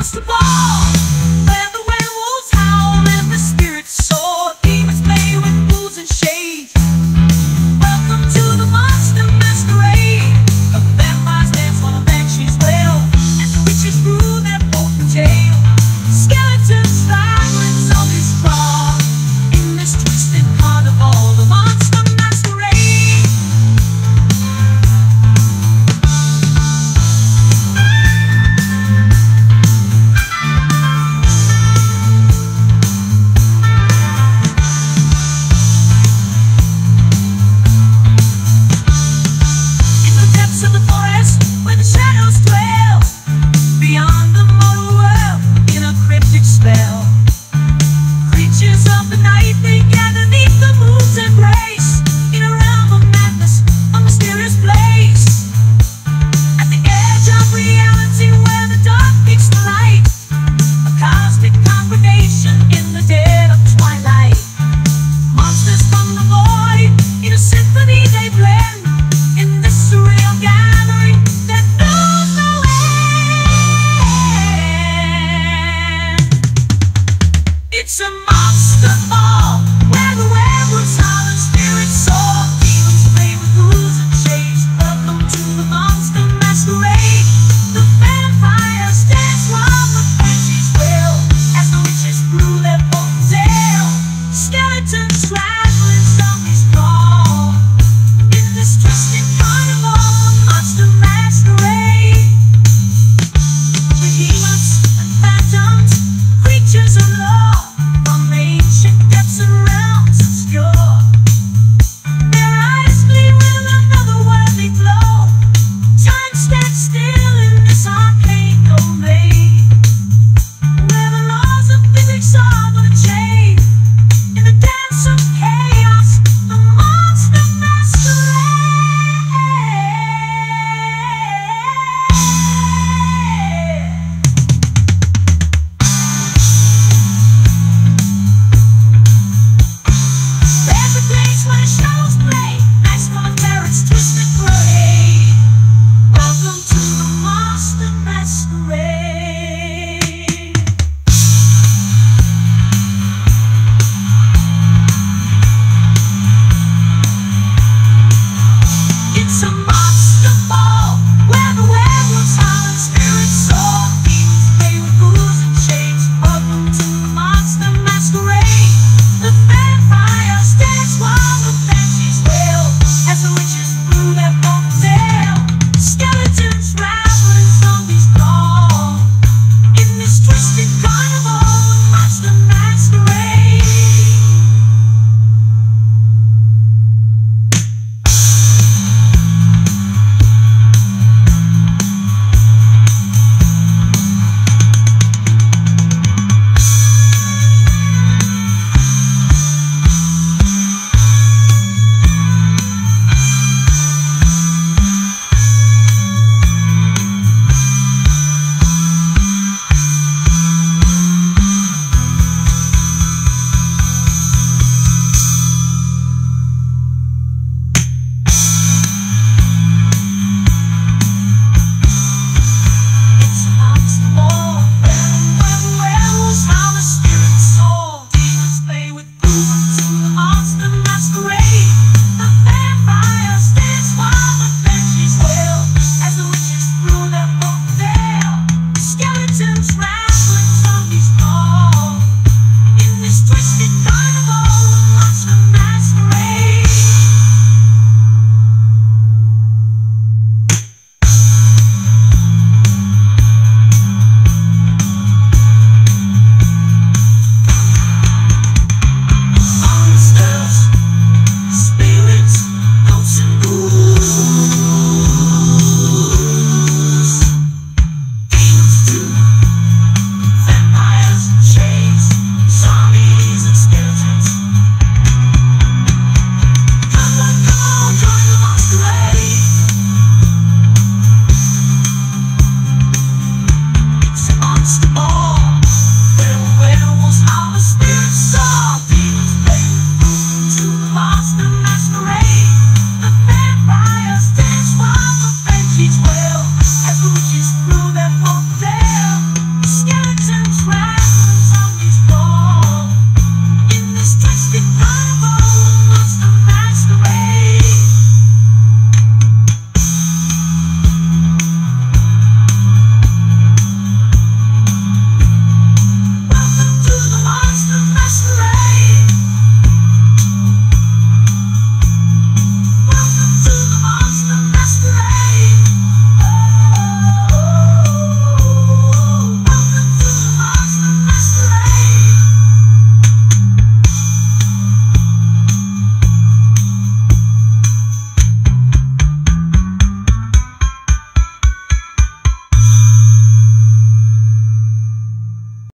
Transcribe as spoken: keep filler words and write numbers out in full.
monster ball, where the werewolves howl and the spirits soar. Demons play with fools and shades. Welcome to the monster masquerade. The vampires dance while the banshees wail, and the witches brew their potent tale. Skeletons slide when zombies crawl in this twisted carnival. The monster masquerade. In the depths of the forest, where the shadows dwell, beyond the mortal world, in a cryptic spell. Creatures of the night, they gather neath the moon's embrace, in a realm of madness, a mysterious place. At the edge of reality, where the dark meets the light, a cosmic congregation in the dead of twilight. Monsters from the void, in a symphony they blend, in this surreal gathering that knows no end. It's a monster